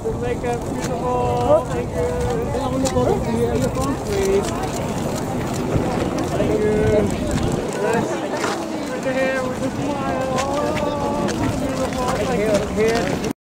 To make it beautiful. Thank you. The elephant, please.